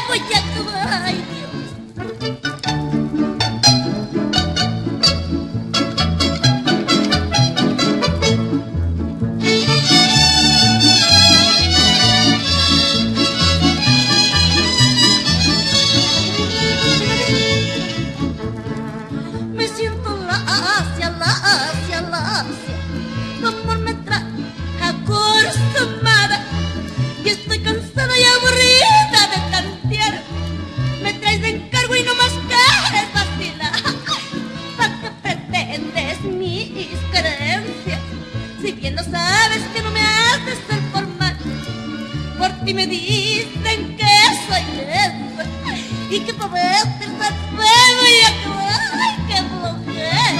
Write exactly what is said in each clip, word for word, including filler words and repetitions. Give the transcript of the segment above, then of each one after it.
voy a acabar, ay Dios. Me siento lacia, lacia, lacia, tu amor me trae acostumbrada y estoy cansada y aburrida de tantear. Me traes de encargo y no más quieres vacilar. ¿Para qué pretendes mis creencias? Si bien no sabes que no me has de ser formal. Por ti me dicen que soy lenta y que para verte el fuego y acabar. ¡Ay, qué flojera!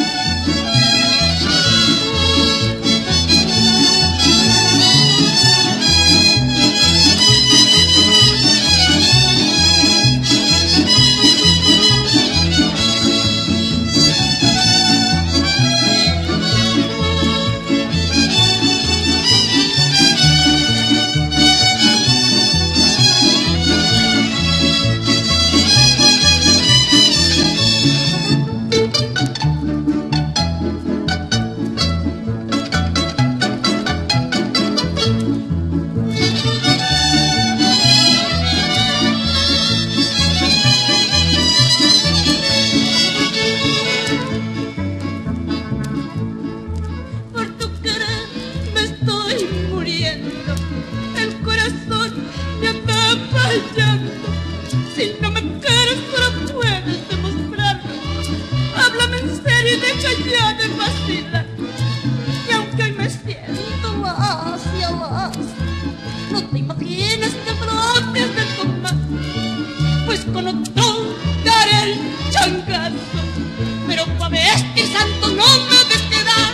Si no me quieres, pero puedes demostrarlo. Háblame en serio y deja ya de vacilar. Y aunque hoy me siento lacia, lacia, no te imaginas que propias de tomar. Pues con otro daré el changazo, pero pa' vestir santo no me de quedar.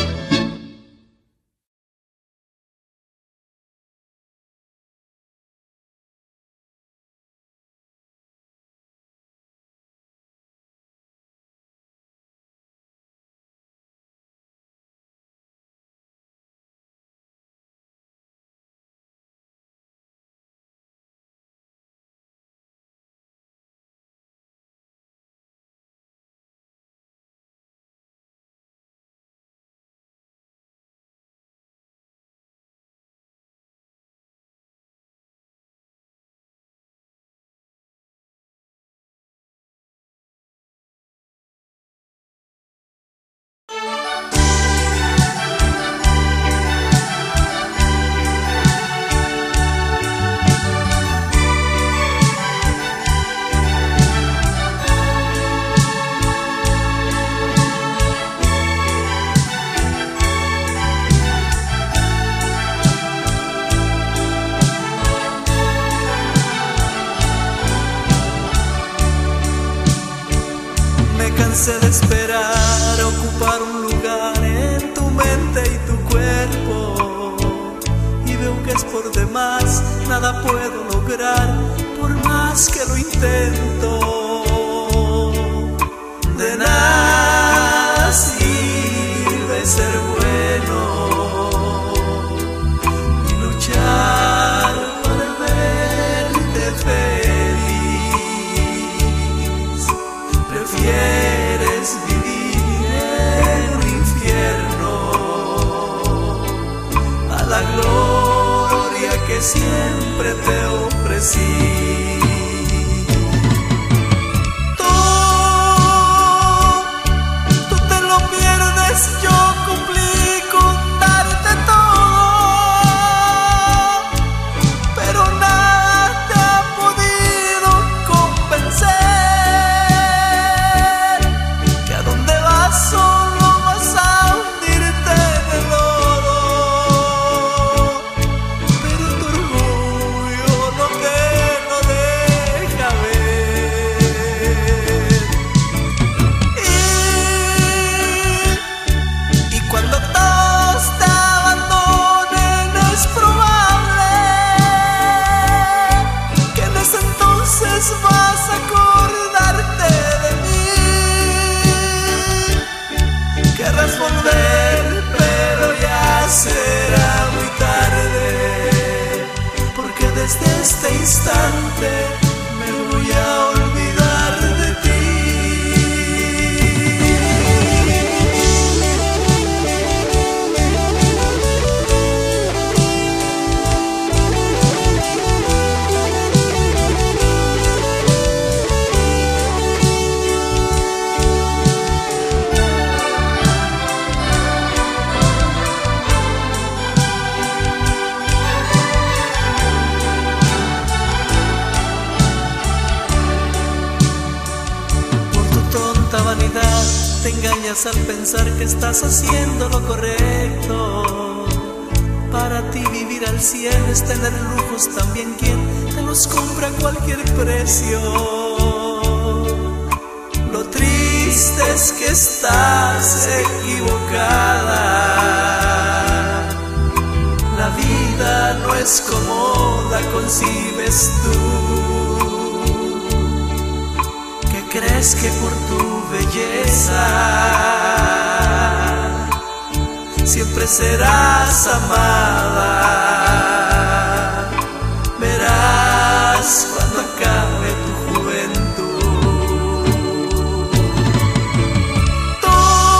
Cansé de esperar ocupar un lugar en tu mente y tu cuerpo, y veo que es por demás, nada puedo lograr por más que lo intento. De nada sirve ser bueno y luchar por verte feliz. Prefieres vivir en un infierno a la gloria que siempre te ofrecí. Tú, tú te lo pierdes, yo cumplí con darte todo, pero nada te ha podido convencer. Solo vas a hundirte en el lodo, pero tu orgullo no te lo deja. desde este instante me voy a olvidar de ti. Vanidad, te engañas al pensar que estás haciendo lo correcto. Para ti vivir al cien es tener lujos, también quien te los compra a cualquier precio. Lo triste es que estás equivocada. La vida no es como la concibes tú. ¿Crees que por tu belleza siempre serás amada? Verás cuando acabe tu juventud. Tú,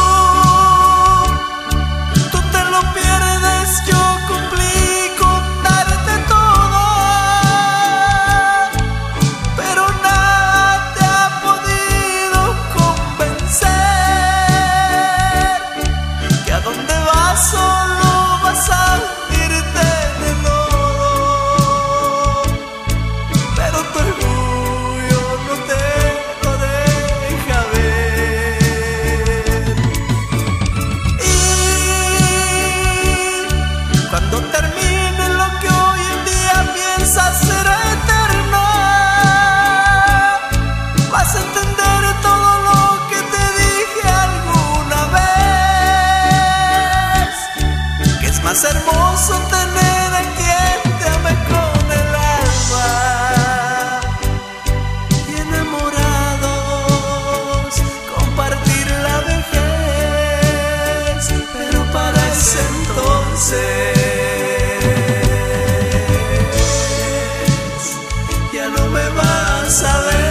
tú te lo pierdes, yo cumplí con darte todo, pero nada solo vas a irte de lodo, pero tu orgullo no te lo deja ver. Y cuando termine lo que hoy en día piensas ser eterno, vas a entender todo lo que te dije alguna vez. Es más hermoso tener a quien te ame con el alma y enamorados compartir la vejez, pero para ese entonces ya no me vas a ver.